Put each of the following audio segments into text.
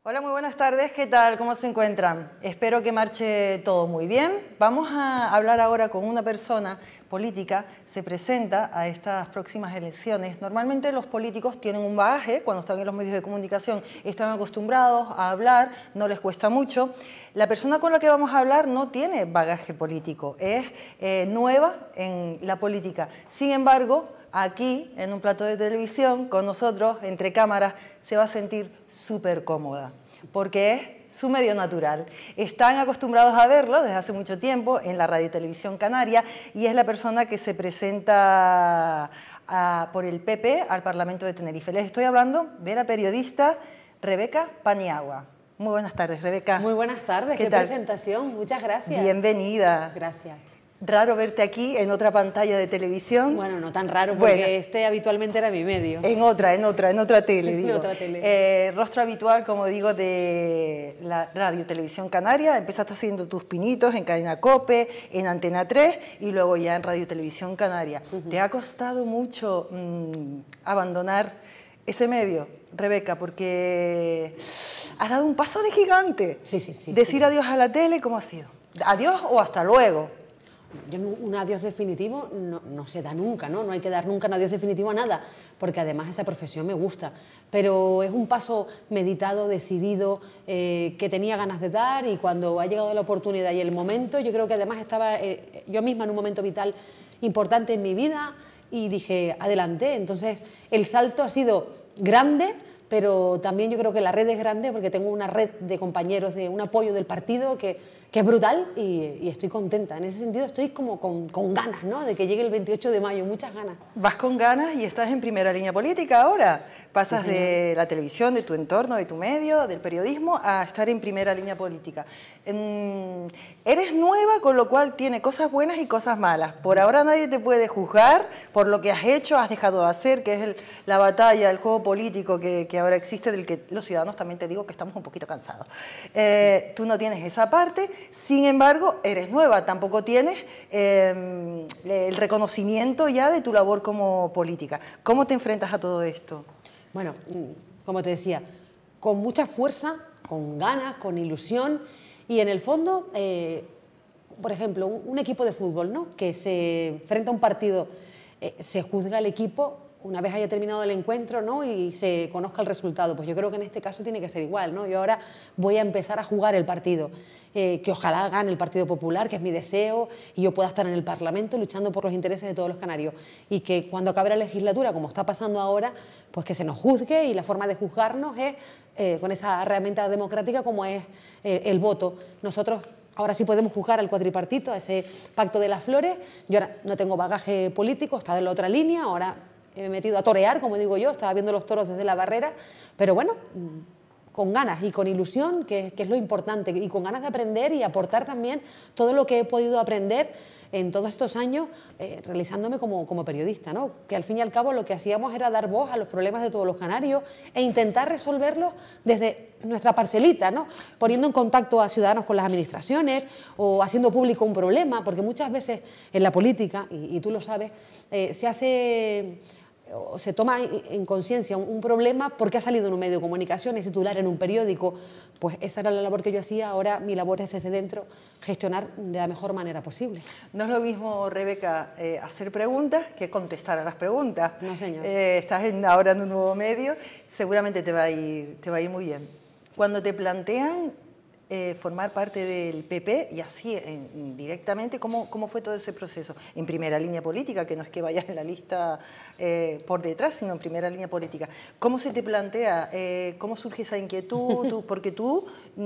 Hola, muy buenas tardes. ¿Qué tal? ¿Cómo se encuentran? Espero que marche todo muy bien. Vamos a hablar ahora con una persona política, se presenta a estas próximas elecciones. Normalmente los políticos tienen un bagaje, cuando están en los medios de comunicación están acostumbrados a hablar, no les cuesta mucho. La persona con la que vamos a hablar no tiene bagaje político, es nueva en la política. Sin embargo, aquí, en un plato de televisión, con nosotros, entre cámaras, se va a sentir súper cómoda, porque es su medio natural. Están acostumbrados a verlo desde hace mucho tiempo en la Radio y Televisión Canaria y es la persona que se presenta por el PP al Parlamento de Tenerife. Les estoy hablando de la periodista Rebeca Paniagua. Muy buenas tardes, Rebeca. Muy buenas tardes, qué presentación, muchas gracias. Bienvenida. Gracias. Raro verte aquí en otra pantalla de televisión. Bueno, no tan raro porque este habitualmente era mi medio. En otra tele, digo. En otra tele. Rostro habitual, como digo, de la Radio Televisión Canaria. Empezaste haciendo tus pinitos en Cadena COPE, en Antena 3 y luego ya en Radio Televisión Canaria. ¿Te ha costado mucho abandonar ese medio, Rebeca? Porque has dado un paso de gigante. Sí. Decir adiós a la tele, ¿cómo ha sido? ¿Adiós o hasta luego? Un adiós definitivo no se da nunca, ¿no? No hay que dar nunca un adiós definitivo a nada, porque además esa profesión me gusta. Pero es un paso meditado, decidido, que tenía ganas de dar, y cuando ha llegado la oportunidad y el momento, yo creo que además estaba yo misma en un momento vital importante en mi vida y dije, adelante. Entonces el salto ha sido grande, pero también yo creo que la red es grande porque tengo una red de compañeros, de un apoyo del partido que es brutal y estoy contenta. En ese sentido estoy como con ganas, ¿no?, de que llegue el 28 de mayo, muchas ganas. Vas con ganas y estás en primera línea política ahora. Pasas de la televisión, de tu entorno, de tu medio, del periodismo, a estar en primera línea política. Eres nueva, con lo cual tiene cosas buenas y cosas malas. Por ahora nadie te puede juzgar por lo que has hecho, has dejado de hacer, que es la batalla, el juego político que ahora existe, del que los ciudadanos también te digo que estamos un poquito cansados. Tú no tienes esa parte, sin embargo, eres nueva, tampoco tienes el reconocimiento ya de tu labor como política. ¿Cómo te enfrentas a todo esto? Bueno, como te decía, con mucha fuerza, con ganas, con ilusión y en el fondo, por ejemplo, un equipo de fútbol, ¿no?, que se enfrenta a un partido, se juzga al equipo una vez haya terminado el encuentro, ¿no?, y se conozca el resultado. Pues yo creo que en este caso tiene que ser igual, ¿no? Yo ahora voy a empezar a jugar el partido, que ojalá gane el Partido Popular, que es mi deseo, y yo pueda estar en el Parlamento luchando por los intereses de todos los canarios. Y que cuando acabe la legislatura, como está pasando ahora, pues que se nos juzgue, y la forma de juzgarnos es con esa herramienta democrática como es el voto. Nosotros ahora sí podemos juzgar al cuatripartito, a ese pacto de las flores. Yo ahora no tengo bagaje político, he estado en la otra línea, ahora me he metido a torear, como digo yo, estaba viendo los toros desde la barrera, pero bueno, con ganas y con ilusión, que es lo importante, y con ganas de aprender y aportar también todo lo que he podido aprender en todos estos años realizándome como periodista, ¿no? Que al fin y al cabo lo que hacíamos era dar voz a los problemas de todos los canarios e intentar resolverlos desde nuestra parcelita, ¿no?, poniendo en contacto a ciudadanos con las administraciones o haciendo público un problema, porque muchas veces en la política, y tú lo sabes, se hace o se toma en conciencia un problema porque ha salido en un medio de comunicación, es titular en un periódico. Pues esa era la labor que yo hacía, ahora mi labor es desde dentro gestionar de la mejor manera posible. No es lo mismo, Rebeca, hacer preguntas que contestar a las preguntas. No, señor. Estás ahora en un nuevo medio, seguramente te va a ir muy bien. Cuando te plantean formar parte del PP y así directamente, ¿cómo fue todo ese proceso? En primera línea política, que no es que vayas en la lista por detrás, sino en primera línea política. ¿Cómo se te plantea? ¿Cómo surge esa inquietud? Porque tú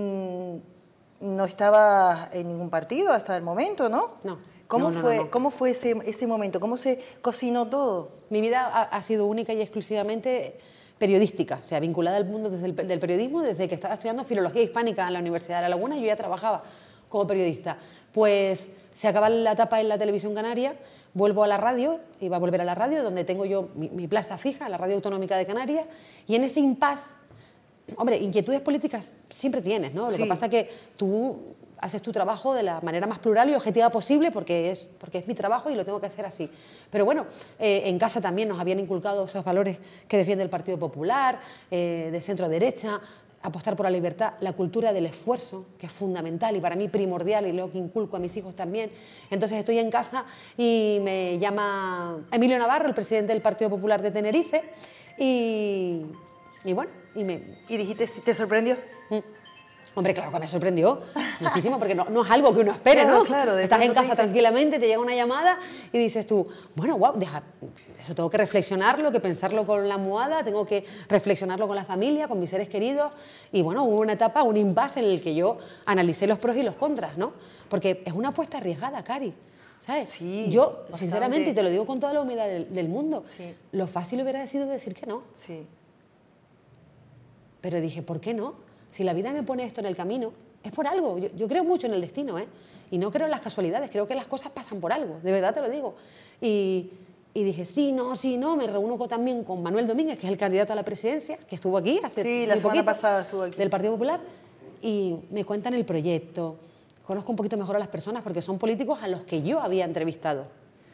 no estabas en ningún partido hasta el momento, ¿no? No. ¿Cómo fue ese momento? ¿Cómo se cocinó todo? Mi vida ha sido única y exclusivamente periodística, o sea, vinculada al mundo del periodismo. Desde que estaba estudiando filología hispánica en la Universidad de La Laguna, yo ya trabajaba como periodista. Pues se acaba la etapa en la televisión canaria, vuelvo a la radio, iba a volver a la radio, donde tengo yo mi plaza fija, la Radio Autonómica de Canarias, y en ese impasse, hombre, inquietudes políticas siempre tienes, ¿no? Lo que pasa es que tú haces tu trabajo de la manera más plural y objetiva posible porque es mi trabajo y lo tengo que hacer así. Pero bueno, en casa también nos habían inculcado esos valores que defiende el Partido Popular, de centro derecha. apostar por la libertad, la cultura del esfuerzo, que es fundamental y para mí primordial y lo que inculco a mis hijos también. Entonces estoy en casa y me llama Emilio Navarro, el presidente del Partido Popular de Tenerife, y bueno, ¿Y dijiste si te sorprendió? Hombre, claro que me sorprendió muchísimo, porque no es algo que uno espere, Claro, ¿no? claro, Estás en casa tranquilamente, te llega una llamada y dices tú, bueno, wow, eso tengo que reflexionarlo, que pensarlo con la almohada, tengo que reflexionarlo con la familia, con mis seres queridos. Y bueno, hubo una etapa, un impasse en el que yo analicé los pros y los contras, ¿no? Porque es una apuesta arriesgada, Cari, ¿sabes? Sí, yo, bastante. sinceramente, y te lo digo con toda la humildad del mundo, Sí. lo fácil hubiera sido decir que no. Sí. Pero dije, ¿por qué no? Si la vida me pone esto en el camino, es por algo. Yo creo mucho en el destino, ¿eh? Y no creo en las casualidades, creo que las cosas pasan por algo, de verdad te lo digo. Y dije, sí, no, me reúno también con Manuel Domínguez, que es el candidato a la presidencia, que estuvo aquí hace Sí, la muy semana poquito, pasada estuvo aquí. del Partido Popular, y me cuentan el proyecto. Conozco un poquito mejor a las personas porque son políticos a los que yo había entrevistado.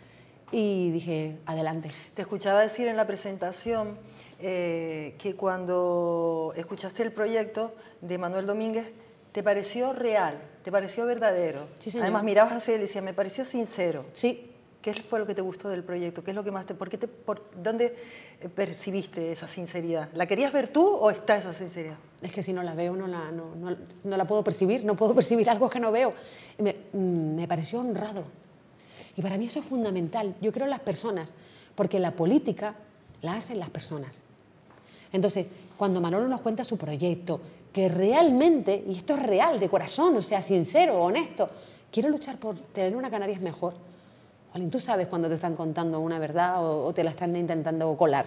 Y dije, adelante. Te escuchaba decir en la presentación que cuando escuchaste el proyecto de Manuel Domínguez, te pareció real, te pareció verdadero. Sí, señor. Además, mirabas hacia él y decías, me pareció sincero. Sí. ¿Qué fue lo que te gustó del proyecto? ¿Qué es lo que más dónde percibiste esa sinceridad? ¿La querías ver tú o está esa sinceridad? Es que si no la veo no la puedo percibir, no puedo percibir algo que no veo. Me pareció honrado. Y para mí eso es fundamental. Yo creo en las personas, porque la política la hacen las personas. Entonces, cuando Manolo nos cuenta su proyecto, que realmente, y esto es real, de corazón, o sea, sincero, honesto, quiero luchar por tener una Canarias mejor. Jolín, tú sabes cuando te están contando una verdad o te la están intentando colar.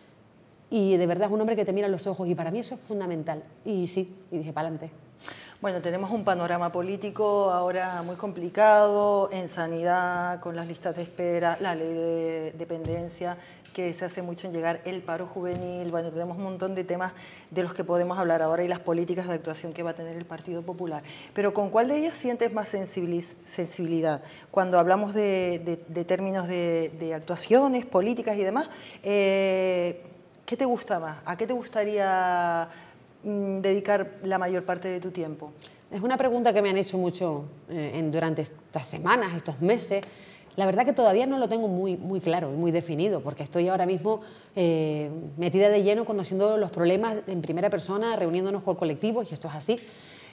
Y de verdad es un hombre que te mira a los ojos y para mí eso es fundamental. Y sí, y dije, para adelante. Bueno, tenemos un panorama político ahora muy complicado, en sanidad, con las listas de espera, la ley de dependencia, que se hace mucho en llegar, el paro juvenil. Bueno, tenemos un montón de temas de los que podemos hablar ahora y las políticas de actuación que va a tener el Partido Popular. Pero ¿con cuál de ellas sientes más sensibilidad? Cuando hablamos de términos de actuaciones, políticas y demás, ¿qué te gusta más? ¿A qué te gustaría dedicar la mayor parte de tu tiempo? Es una pregunta que me han hecho mucho durante estas semanas, estos meses. La verdad que todavía no lo tengo muy claro y muy definido, porque estoy ahora mismo metida de lleno conociendo los problemas en primera persona, reuniéndonos con colectivos, y esto es así.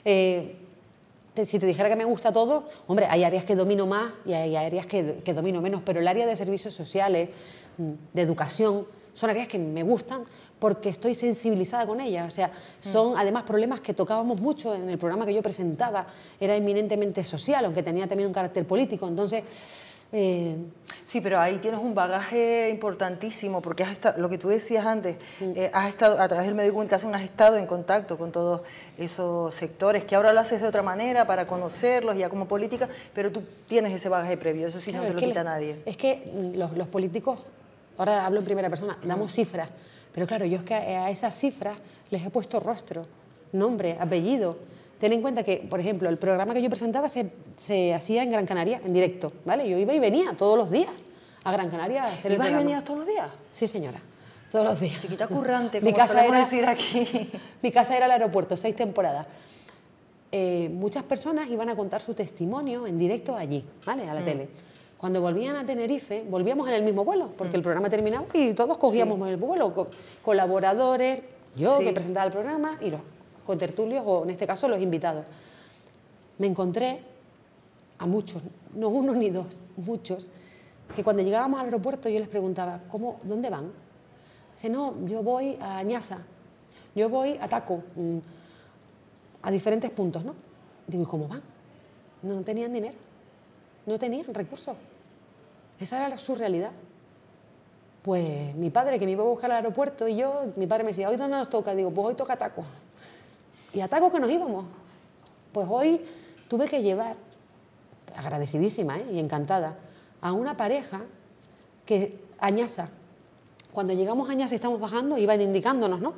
Si te dijera que me gusta todo, hombre, hay áreas que domino más y hay áreas que domino menos, pero el área de servicios sociales, de educación, son áreas que me gustan porque estoy sensibilizada con ellas. O sea, son además problemas que tocábamos mucho en el programa que yo presentaba, era eminentemente social, aunque tenía también un carácter político, entonces... Sí, pero ahí tienes un bagaje importantísimo, porque lo que tú decías antes, has estado, a través del medio de comunicación, has estado en contacto con todos esos sectores, que ahora lo haces de otra manera para conocerlos, ya como política, pero tú tienes ese bagaje previo, eso sí, claro, no te lo quita nadie. Es que los políticos, ahora hablo en primera persona, damos cifras, pero claro, yo es que a esas cifras les he puesto rostro, nombre, apellido. Ten en cuenta que, por ejemplo, el programa que yo presentaba se hacía en Gran Canaria, en directo, ¿vale? Yo iba y venía todos los días a Gran Canaria a hacer el programa. ¿Ibas y venías todos los días? Sí, señora, todos los días. Chiquita currante, como solemos decir aquí. Mi casa era el aeropuerto, 6 temporadas. Muchas personas iban a contar su testimonio en directo allí, ¿vale? A la tele. Cuando volvían a Tenerife, volvíamos en el mismo vuelo, porque el programa terminaba y todos cogíamos el vuelo, colaboradores, yo que presentaba el programa y los contertulios, o en este caso los invitados. Me encontré a muchos, no uno ni dos, muchos, que cuando llegábamos al aeropuerto yo les preguntaba, ¿dónde van? Dice, no, yo voy a Añaza, yo voy a Taco, a diferentes puntos, ¿no? Digo, ¿y cómo van? No tenían dinero, no tenían recursos. Esa era su realidad. Pues mi padre, que me iba a buscar al aeropuerto, y mi padre me decía, ¿hoy dónde nos toca? Digo, pues hoy toca Taco. ¿Y a Taco que nos íbamos? Pues hoy tuve que llevar, agradecidísima y encantada, a una pareja que Añaza. Cuando llegamos a Añaza y estamos bajando, iban indicándonos, ¿no?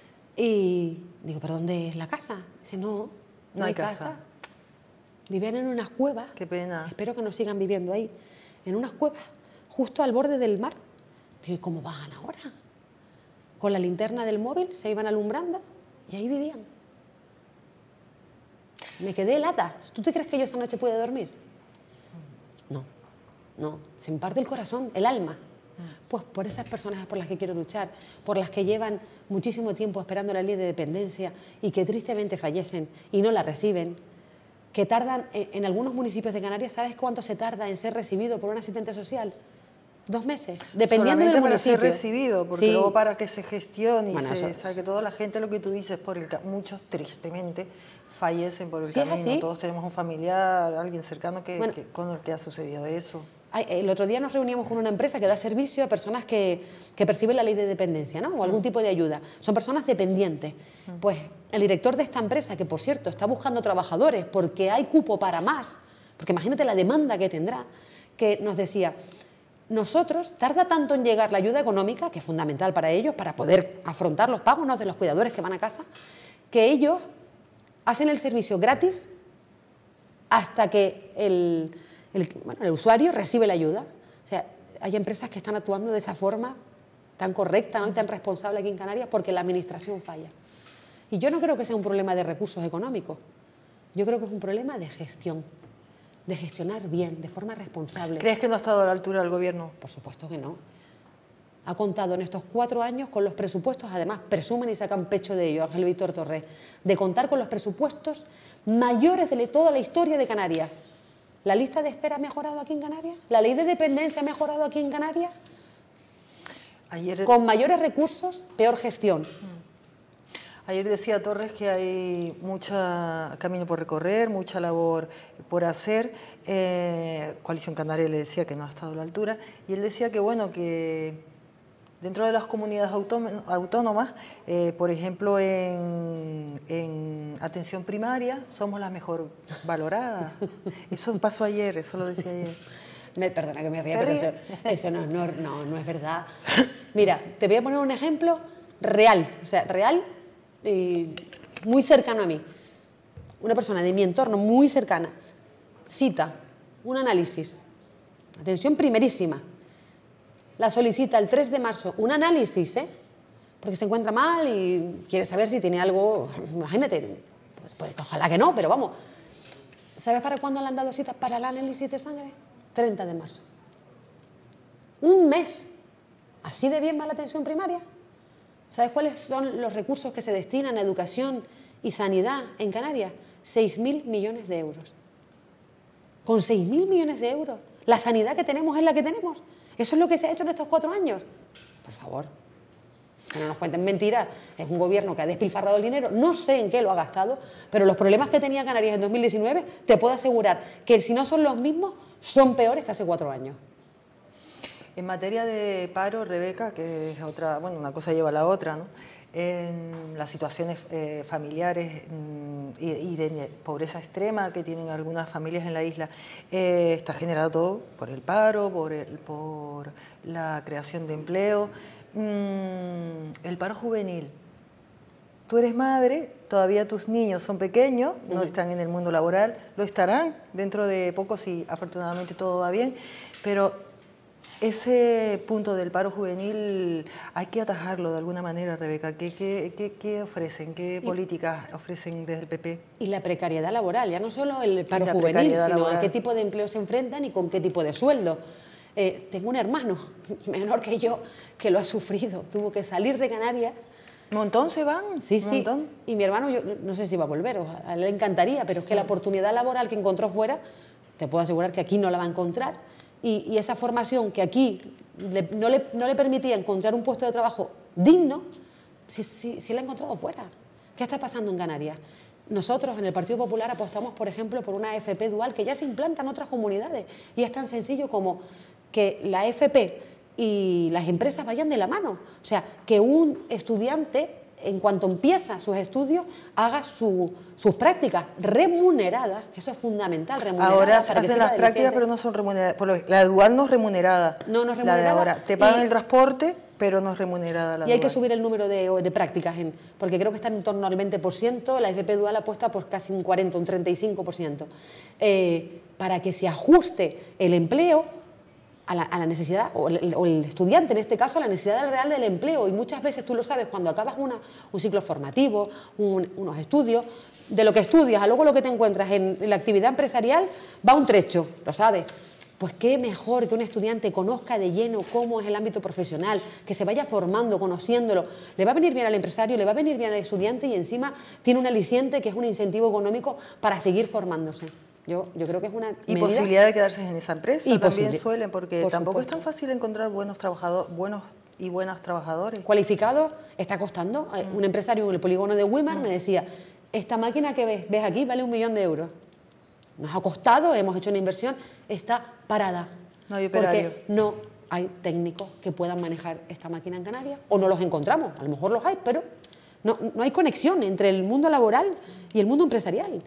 Y digo, ¿pero dónde es la casa? Dice, no hay casa. Vivían en unas cuevas. Qué pena. Espero que no sigan viviendo ahí. En unas cuevas, justo al borde del mar. Digo, ¿y cómo bajan ahora? Con la linterna del móvil se iban alumbrando y ahí vivían. Me quedé helada. ¿Tú te crees que yo esa noche pude dormir? No, no. Se me parte el corazón, el alma. Pues por esas personas es por las que quiero luchar, por las que llevan muchísimo tiempo esperando la ley de dependencia y que tristemente fallecen y no la reciben, que tardan, en algunos municipios de Canarias, ¿sabes cuánto se tarda en ser recibido por un asistente social? 2 meses, dependiendo del municipio. Para ser recibido, porque sí. luego para que se gestione y bueno, se saque toda la gente, lo que tú dices, muchos tristemente fallecen por el camino. Así. Todos tenemos un familiar, alguien cercano con el que ha sucedido eso. El otro día nos reuníamos con una empresa que da servicio a personas que perciben la ley de dependencia, ¿no? O algún tipo de ayuda. Son personas dependientes. Pues el director de esta empresa, que por cierto está buscando trabajadores porque hay cupo para más, porque imagínate la demanda que tendrá, que nos decía, nosotros tarda tanto en llegar la ayuda económica, que es fundamental para ellos, para poder afrontar los pagos, ¿no?, de los cuidadores que van a casa, que ellos hacen el servicio gratis hasta que el usuario recibe la ayuda. O sea, hay empresas que están actuando de esa forma tan correcta, ¿no?, y tan responsable aquí en Canarias porque la administración falla. Y yo no creo que sea un problema de recursos económicos, yo creo que es un problema de gestión, de gestionar bien, de forma responsable. ¿Crees que no ha estado a la altura del gobierno? Por supuesto que no. Ha contado en estos 4 años con los presupuestos, además presumen y sacan pecho de ello, Ángel Víctor Torres, de contar con los presupuestos mayores de toda la historia de Canarias. ¿La lista de espera ha mejorado aquí en Canarias? ¿La ley de dependencia ha mejorado aquí en Canarias? Con mayores recursos, peor gestión. Ayer decía Torres que hay mucho camino por recorrer, mucha labor por hacer. Coalición Canaria le decía que no ha estado a la altura. Y él decía que, bueno, que dentro de las comunidades autónomas, por ejemplo, en atención primaria, somos las mejor valoradas. Eso pasó ayer, eso lo decía ayer. Perdona que me ría, pero eso no es verdad. Mira, te voy a poner un ejemplo real, o sea, real y muy cercano a mí. Una persona de mi entorno muy cercana cita un análisis, atención primerísima, la solicita el 3 de marzo, un análisis, porque se encuentra mal y quiere saber si tiene algo, imagínate, pues ojalá que no, pero vamos. ¿Sabes para cuándo le han dado citas para el análisis de sangre? 30 de marzo. Un mes. ¿Así de bien va la atención primaria? ¿Sabes cuáles son los recursos que se destinan a educación y sanidad en Canarias? 6.000 millones de euros. Con 6.000 millones de euros, la sanidad que tenemos es la que tenemos. Eso es lo que se ha hecho en estos 4 años. Por favor, que no nos cuenten mentiras. Es un gobierno que ha despilfarrado el dinero. No sé en qué lo ha gastado, pero los problemas que tenía Canarias en 2019, te puedo asegurar que si no son los mismos, son peores que hace 4 años. En materia de paro, Rebeca, que es otra, bueno, una cosa lleva a la otra, ¿no? En las situaciones familiares y de pobreza extrema que tienen algunas familias en la isla, está generado todo por el paro, por la creación de empleo. El paro juvenil. Tú eres madre, todavía tus niños son pequeños, no están en el mundo laboral, lo estarán dentro de poco si afortunadamente todo va bien, pero ese punto del paro juvenil hay que atajarlo de alguna manera, Rebeca. ¿Qué ofrecen? ¿Qué políticas ofrecen desde el PP? Y la precariedad laboral, ya no solo el paro juvenil, sino a qué tipo de empleo se enfrentan y con qué tipo de sueldo. Tengo un hermano menor que yo que lo ha sufrido, tuvo que salir de Canarias. ¿Un montón se van? Sí, sí. ¿Montón? Y mi hermano, yo no sé si va a volver, a él le encantaría, pero es que la oportunidad laboral que encontró fuera, te puedo asegurar que aquí no la va a encontrar. Y esa formación que aquí no le permitía encontrar un puesto de trabajo digno, sí la ha encontrado fuera. ¿Qué está pasando en Canarias? Nosotros en el Partido Popular apostamos, por ejemplo, por una FP dual que ya se implanta en otras comunidades. Y es tan sencillo como que la FP y las empresas vayan de la mano. O sea, que un estudiante, en cuanto empieza sus estudios, haga sus prácticas remuneradas, que eso es fundamental, remuneradas. Ahora se hacen las prácticas, pero no son remuneradas. La dual no es remunerada. No es remunerada. La de ahora. Te pagan el transporte, pero no es remunerada la dual. Y hay que subir el número de prácticas, porque creo que está en torno al 20%, la FP dual apuesta por casi un 40, un 35%. Para que se ajuste el empleo a la necesidad, o el estudiante en este caso, a la necesidad real del empleo. Y muchas veces tú lo sabes, cuando acabas un ciclo formativo, unos estudios, de lo que estudias a luego lo que te encuentras en la actividad empresarial, va un trecho, lo sabes. Pues qué mejor que un estudiante conozca de lleno cómo es el ámbito profesional, que se vaya formando, conociéndolo. Le va a venir bien al empresario, le va a venir bien al estudiante y encima tiene un aliciente que es un incentivo económico para seguir formándose. Yo creo que es una y medida... posibilidad de quedarse en esa empresa y también suelen, porque por tampoco supuesto. es tan fácil encontrar buenos y buenas trabajadores. Cualificados está costando. Un empresario en el polígono de Weimar me decía, esta máquina que ves aquí vale 1 millón de euros. Nos ha costado, hemos hecho una inversión, está parada. No hay operario. Porque no hay técnicos que puedan manejar esta máquina en Canarias, o no los encontramos, a lo mejor los hay, pero no hay conexión entre el mundo laboral y el mundo empresarial.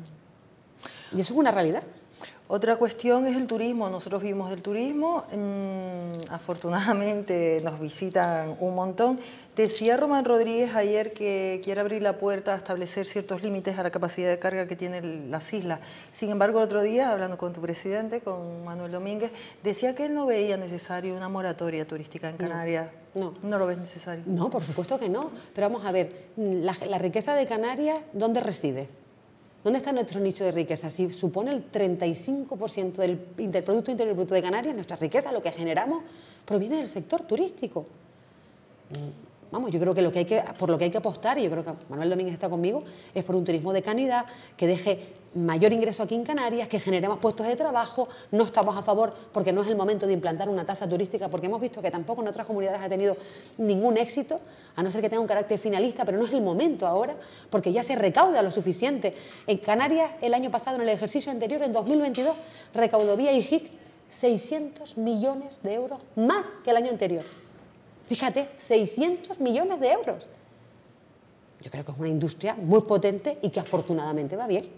Y eso es una realidad. Otra cuestión es el turismo. Nosotros vivimos del turismo, afortunadamente nos visitan un montón. Decía Román Rodríguez ayer que quiere abrir la puerta a establecer ciertos límites a la capacidad de carga que tienen las islas. Sin embargo, el otro día, hablando con tu presidente, con Manuel Domínguez, decía que él no veía necesario una moratoria turística en Canarias. ¿No lo ves necesario? No, por supuesto que no. Pero vamos a ver, la riqueza de Canarias, ¿dónde reside? ¿Dónde está nuestro nicho de riqueza? Si supone el 35% del Producto Interior Bruto de Canarias, nuestra riqueza, lo que generamos, proviene del sector turístico. Vamos, yo creo que por lo que hay que apostar, y yo creo que Manuel Domínguez está conmigo, es por un turismo de calidad, que deje mayor ingreso aquí en Canarias, que genere más puestos de trabajo. No estamos a favor, porque no es el momento de implantar una tasa turística, porque hemos visto que tampoco en otras comunidades ha tenido ningún éxito, a no ser que tenga un carácter finalista, pero no es el momento ahora, porque ya se recauda lo suficiente. En Canarias, el año pasado, en el ejercicio anterior, en 2022, recaudó vía IJIC 600 millones de euros más que el año anterior. Fíjate, 600 millones de euros. Yo creo que es una industria muy potente y que afortunadamente va bien.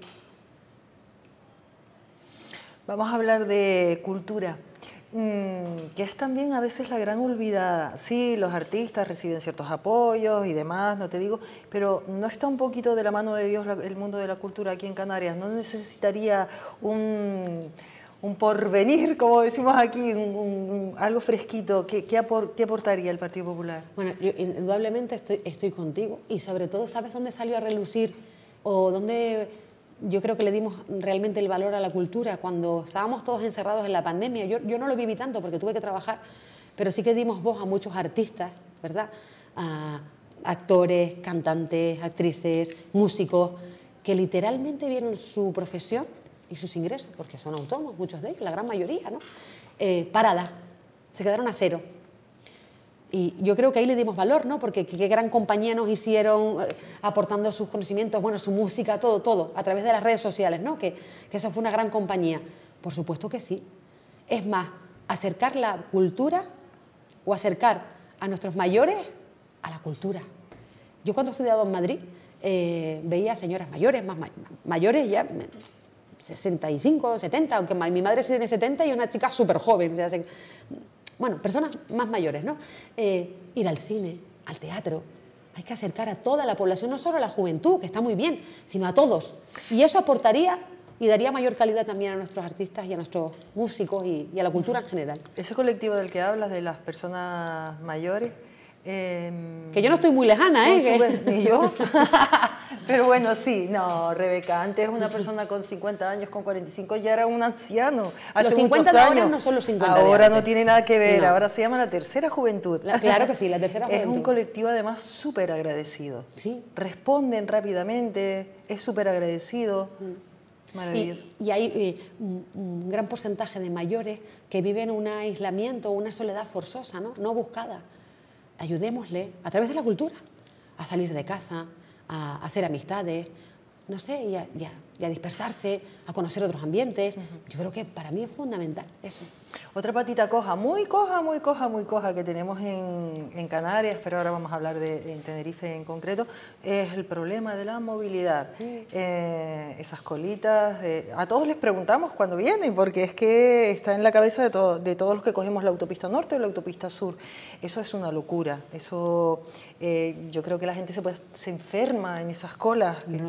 Vamos a hablar de cultura, que es también a veces la gran olvidada. Sí, los artistas reciben ciertos apoyos y demás, no te digo, pero ¿no está un poquito de la mano de Dios el mundo de la cultura aquí en Canarias? ¿No necesitaría un porvenir, como decimos aquí, algo fresquito? ¿Qué aportaría el Partido Popular? Bueno, yo indudablemente estoy contigo, y sobre todo, ¿sabes dónde salió a relucir o dónde yo creo que le dimos realmente el valor a la cultura? Cuando estábamos todos encerrados en la pandemia. Yo no lo viví tanto porque tuve que trabajar, pero sí que dimos voz a muchos artistas, ¿verdad? A actores, cantantes, actrices, músicos, que literalmente vieron su profesión y sus ingresos, porque son autónomos, muchos de ellos, la gran mayoría, ¿no? Parada, se quedaron a cero. Y yo creo que ahí le dimos valor, ¿no? Porque qué gran compañía nos hicieron, aportando sus conocimientos, bueno, su música, todo, a través de las redes sociales, ¿no? Que eso fue una gran compañía. Por supuesto que sí. Es más, acercar la cultura o acercar a nuestros mayores a la cultura. Yo cuando estudiaba en Madrid veía señoras mayores, mayores ya, 65, 70, aunque mi madre tiene 70 y es una chica súper joven. O sea, bueno, personas más mayores, ¿no? Ir al cine, al teatro. Hay que acercar a toda la población, no solo a la juventud, que está muy bien, sino a todos. Y eso aportaría y daría mayor calidad también a nuestros artistas y a nuestros músicos y a la cultura en general. Ese colectivo del que hablas, de las personas mayores... que yo no estoy muy lejana, ¿eh? Ni yo. Pero bueno, sí. No, Rebeca, antes una persona con 50 años, con 45, ya era un anciano. Los 50 de ahora no son los 50 de antes. Ahora no tiene nada que ver, ahora se llama la tercera juventud. Claro que sí, la tercera juventud. Es un colectivo además súper agradecido. Sí. Responden rápidamente, es súper agradecido. Maravilloso. Y hay un gran porcentaje de mayores que viven un aislamiento o una soledad forzosa, no buscada. Ayudémosle a través de la cultura a salir de casa, a hacer amistades, no sé, y a dispersarse, a conocer otros ambientes. Yo creo que para mí es fundamental eso. Otra patita coja, muy coja que tenemos en Canarias, pero ahora vamos a hablar en Tenerife en concreto, es el problema de la movilidad. Esas colitas, a todos les preguntamos cuando vienen, porque es que está en la cabeza de todos los que cogemos la autopista norte o la autopista sur. Eso es una locura. Eso, yo creo que la gente se enferma en esas colas que están una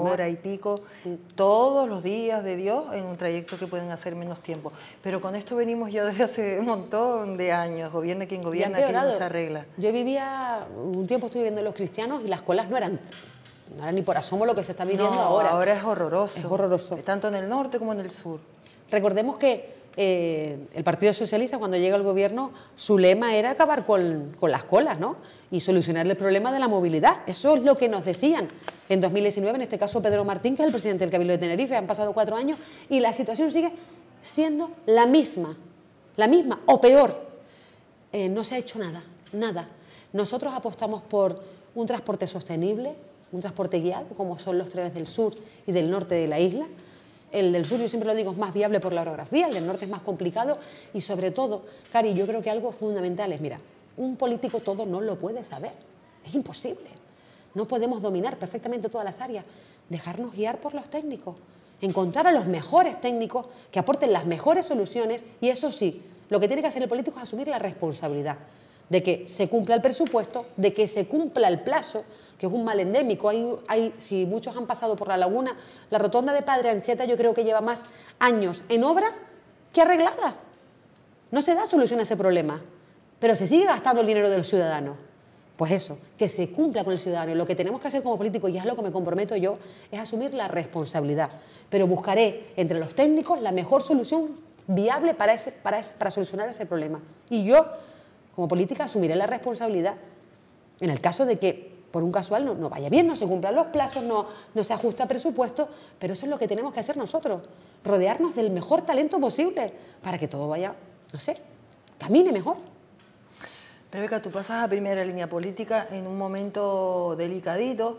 hora y pico, todos los días de Dios, en un trayecto que pueden hacer menos tiempo. Pero con esto venimos ya desde hace un montón de años, gobierne quien gobierna, que no se arregla. Yo vivía, un tiempo estuve viviendo en Los Cristianos y las colas no eran ni por asomo lo que se está viviendo ahora. Ahora es horroroso. Es horroroso. Tanto en el norte como en el sur. Recordemos que el Partido Socialista, cuando llega al gobierno, su lema era acabar con las colas, ¿no? Y solucionar el problema de la movilidad. Eso es lo que nos decían en 2019, en este caso Pedro Martín, que es el presidente del Cabildo de Tenerife. Han pasado 4 años y la situación sigue siendo la misma o peor. No se ha hecho nada. Nosotros apostamos por un transporte sostenible, un transporte guiado, como son los trenes del sur y del norte de la isla. El del sur, yo siempre lo digo, es más viable por la orografía, el del norte es más complicado y sobre todo, Cari, yo creo que algo fundamental es, mira, un político todo no lo puede saber, es imposible. No podemos dominar perfectamente todas las áreas, dejarnos guiar por los técnicos, encontrar a los mejores técnicos que aporten las mejores soluciones y eso sí, lo que tiene que hacer el político es asumir la responsabilidad de que se cumpla el presupuesto, de que se cumpla el plazo, que es un mal endémico. Si muchos han pasado por la laguna, la rotonda de Padre Ancheta yo creo que lleva más años en obra que arreglada. No se da solución a ese problema, pero se sigue gastando el dinero del ciudadano. Pues eso, que se cumpla con el ciudadano. Y lo que tenemos que hacer como políticos, y es a lo que me comprometo yo, es asumir la responsabilidad. Pero buscaré entre los técnicos la mejor solución viable para solucionar ese problema. Y yo, como política, asumiré la responsabilidad en el caso de que por un casual no vaya bien, no se cumplan los plazos, no se ajusta presupuesto, pero eso es lo que tenemos que hacer nosotros, rodearnos del mejor talento posible para que todo vaya, no sé, camine mejor. Rebeca, tú pasas a primera línea política en un momento delicadito.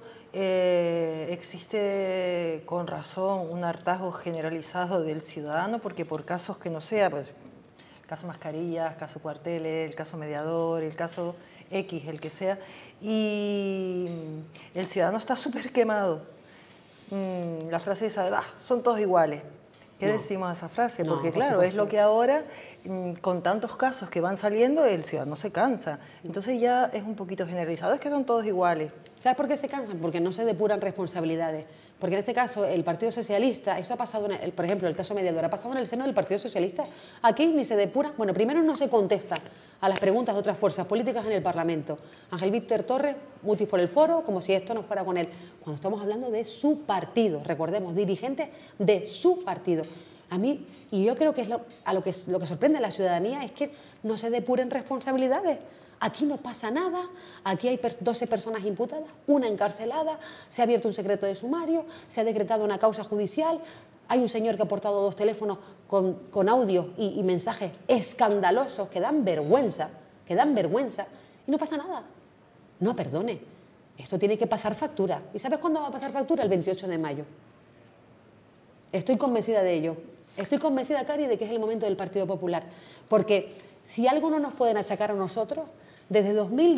Existe con razón un hartazgo generalizado del ciudadano, porque por casos que no sea, pues el caso mascarillas, caso cuarteles, el caso mediador, el caso X, el que sea, y el ciudadano está súper quemado. La frase esa de, son todos iguales. ¿Qué decimos a esa frase? Porque claro, es lo que ahora, con tantos casos que van saliendo, el ciudadano se cansa. Entonces ya es un poquito generalizado, es que son todos iguales. ¿Sabes por qué se cansan? Porque no se depuran responsabilidades. Porque en este caso, el Partido Socialista, eso ha pasado, por ejemplo, el caso mediador, ha pasado en el seno del Partido Socialista. Aquí ni se depura, bueno, primero no se contesta a las preguntas de otras fuerzas políticas en el Parlamento. Ángel Víctor Torres, mutis por el foro, como si esto no fuera con él. Cuando estamos hablando de su partido, recordemos, dirigentes de su partido. A mí, y yo creo que es lo que sorprende a la ciudadanía es que no se depuren responsabilidades. Aquí no pasa nada, aquí hay 12 personas imputadas, una encarcelada, se ha abierto un secreto de sumario, se ha decretado una causa judicial, hay un señor que ha aportado 2 teléfonos con audio y mensajes escandalosos que dan vergüenza, y no pasa nada. No, perdone, esto tiene que pasar factura. ¿Y sabes cuándo va a pasar factura? El 28 de mayo. Estoy convencida de ello. Estoy convencida, Cari, de que es el momento del Partido Popular. Porque si algo no nos pueden achacar a nosotros, desde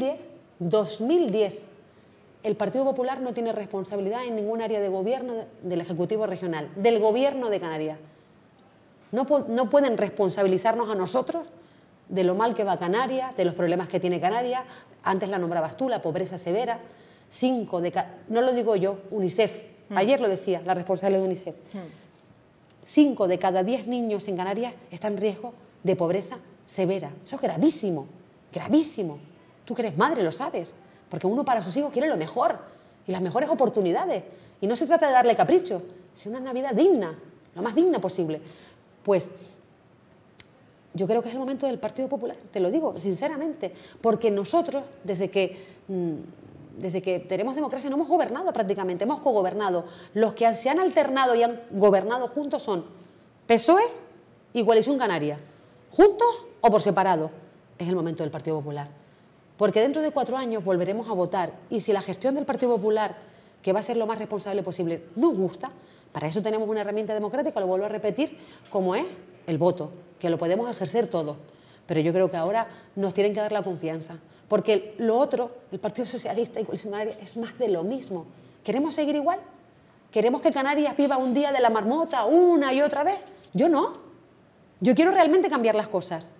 2010, el Partido Popular no tiene responsabilidad en ningún área de gobierno del Ejecutivo Regional, del Gobierno de Canarias. No pueden responsabilizarnos a nosotros de lo mal que va Canarias, de los problemas que tiene Canarias. Antes la nombrabas tú, la pobreza severa. No lo digo yo, UNICEF. Ayer lo decía, la responsable de UNICEF. 5 de cada 10 niños en Canarias están en riesgo de pobreza severa. Eso es gravísimo, gravísimo. Tú que eres madre lo sabes, porque uno para sus hijos quiere lo mejor y las mejores oportunidades. Y no se trata de darle capricho, sino una Navidad digna, lo más digna posible. Pues yo creo que es el momento del Partido Popular, te lo digo sinceramente, porque nosotros, desde que tenemos democracia, no hemos gobernado prácticamente, hemos cogobernado. Los que se han alternado y han gobernado juntos son PSOE y Coalición Canaria. ¿Juntos o por separado? Es el momento del Partido Popular. Porque dentro de 4 años volveremos a votar y si la gestión del Partido Popular, que va a ser lo más responsable posible, nos gusta, para eso tenemos una herramienta democrática, lo vuelvo a repetir, como es el voto, que lo podemos ejercer todos. Pero yo creo que ahora nos tienen que dar la confianza. Porque lo otro, el Partido Socialista y Coalición Canaria, es más de lo mismo. ¿Queremos seguir igual? ¿Queremos que Canarias viva un día de la marmota una y otra vez? Yo no. Yo quiero realmente cambiar las cosas.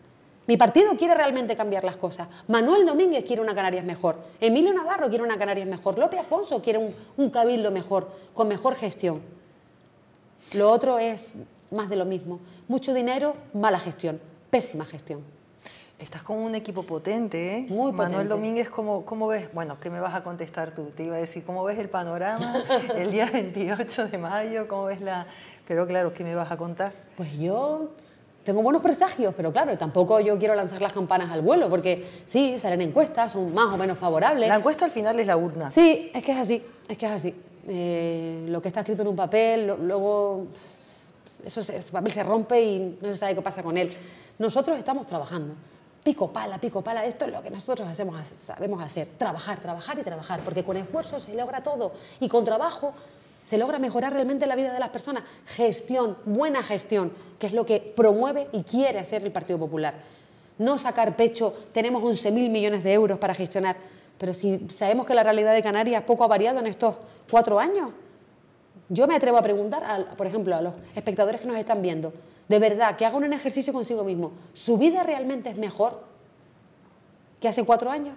Mi partido quiere realmente cambiar las cosas. Manuel Domínguez quiere una Canarias mejor. Emilio Navarro quiere una Canarias mejor. López Afonso quiere un cabildo mejor, con mejor gestión. Lo otro es más de lo mismo. Mucho dinero, mala gestión, pésima gestión. Estás con un equipo potente, ¿eh? Muy potente. Manuel Domínguez, ¿cómo ves? Bueno, ¿qué me vas a contestar tú? Te iba a decir, ¿cómo ves el panorama el día 28 de mayo? ¿Cómo ves la...? Pero claro, ¿qué me vas a contar? Pues yo tengo buenos presagios, pero claro, tampoco yo quiero lanzar las campanas al vuelo, porque sí, salen encuestas, son más o menos favorables. La encuesta al final es la urna. Sí, es que es así, es que es así. Lo que está escrito en un papel, luego ese papel se rompe y no se sabe qué pasa con él. Nosotros estamos trabajando. Pico pala, esto es lo que nosotros sabemos hacer, trabajar, trabajar y trabajar, porque con esfuerzo se logra todo y con trabajo se logra mejorar realmente la vida de las personas. Gestión, buena gestión, que es lo que promueve y quiere hacer el Partido Popular. No sacar pecho, tenemos 11.000 millones de euros para gestionar, pero si sabemos que la realidad de Canarias poco ha variado en estos 4 años, yo me atrevo a preguntar, por ejemplo, a los espectadores que nos están viendo, de verdad, que hagan un ejercicio consigo mismo. ¿Su vida realmente es mejor que hace 4 años?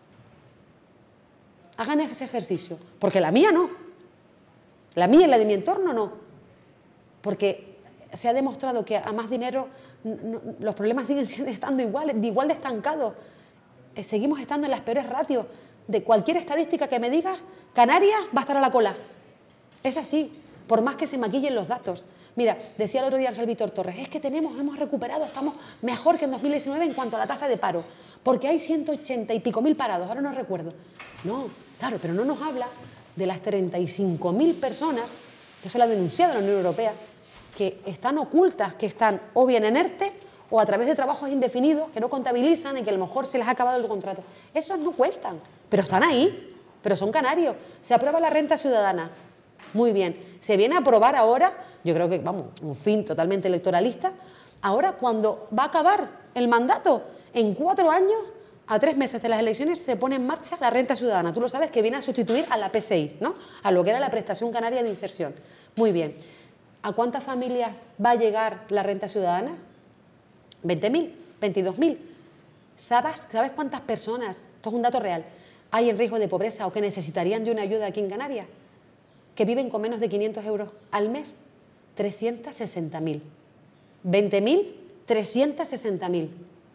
Hagan ese ejercicio, porque la mía no. La mía y la de mi entorno no. Porque se ha demostrado que a más dinero los problemas siguen estando igual de estancados. Seguimos estando en las peores ratios. De cualquier estadística que me digas, Canarias va a estar a la cola. Es así, por más que se maquillen los datos. Mira, decía el otro día Ángel Víctor Torres, es que hemos recuperado, estamos mejor que en 2019 en cuanto a la tasa de paro, porque hay 180 y pico mil parados, ahora no recuerdo. No, claro, pero no nos habla de las 35.000 personas, que eso lo ha denunciado la Unión Europea, que están ocultas, que están o bien en ERTE o a través de trabajos indefinidos que no contabilizan y que a lo mejor se les ha acabado el contrato. Esos no cuentan, pero están ahí, pero son canarios. Se aprueba la renta ciudadana. Muy bien, se viene a aprobar ahora, yo creo que, vamos, un fin totalmente electoralista, ahora cuando va a acabar el mandato, en 4 años, a 3 meses de las elecciones, se pone en marcha la renta ciudadana. Tú lo sabes, que viene a sustituir a la PSI, ¿no? A lo que era la prestación canaria de inserción. Muy bien, ¿a cuántas familias va a llegar la renta ciudadana? 20.000, 22.000. ¿Sabes cuántas personas, esto es un dato real, hay en riesgo de pobreza o que necesitarían de una ayuda aquí en Canarias? Que viven con menos de 500 euros al mes, 360.000. 20.000, 360.000.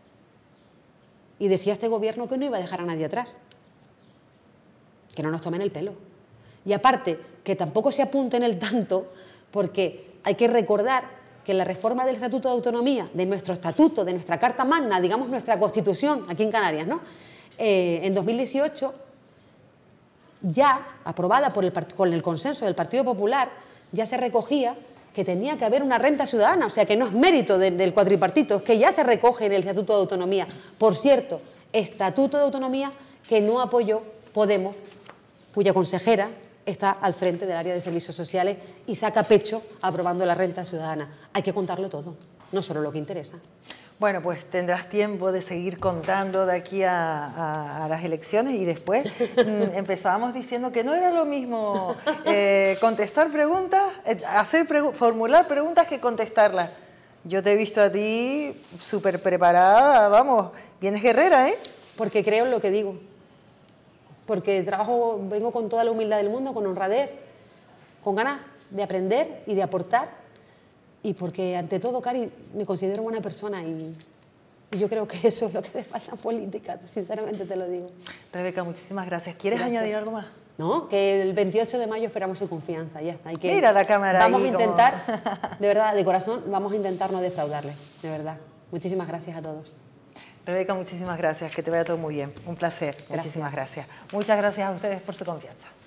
Y decía este gobierno que no iba a dejar a nadie atrás, que no nos tomen el pelo. Y aparte, que tampoco se apunten el tanto, porque hay que recordar que la reforma del Estatuto de Autonomía, de nuestro estatuto, de nuestra Carta Magna, digamos nuestra Constitución, aquí en Canarias, ¿no? En 2018... ya aprobada con el consenso del Partido Popular, ya se recogía que tenía que haber una renta ciudadana, o sea que no es mérito del cuatripartito, es que ya se recoge en el Estatuto de Autonomía. Por cierto, Estatuto de Autonomía que no apoyó Podemos, cuya consejera está al frente del área de servicios sociales y saca pecho aprobando la renta ciudadana. Hay que contarlo todo, no solo lo que interesa. Bueno, pues tendrás tiempo de seguir contando de aquí a las elecciones y después empezábamos diciendo que no era lo mismo contestar preguntas, formular preguntas que contestarlas. Yo te he visto a ti súper preparada, vamos, vienes guerrera, ¿eh? Porque creo en lo que digo, porque vengo con toda la humildad del mundo, con honradez, con ganas de aprender y de aportar. Y porque, ante todo, Cari, me considero buena persona y yo creo que eso es lo que te falta en política, sinceramente te lo digo. Rebeca, muchísimas gracias. ¿Quieres añadir algo más? No, que el 28 de mayo esperamos su confianza, ya está. Mira la cámara vamos ahí a intentar, de verdad, de corazón, vamos a intentar no defraudarle, de verdad. Muchísimas gracias a todos. Rebeca, muchísimas gracias, que te vaya todo muy bien. Un placer, muchísimas gracias. Muchas gracias a ustedes por su confianza.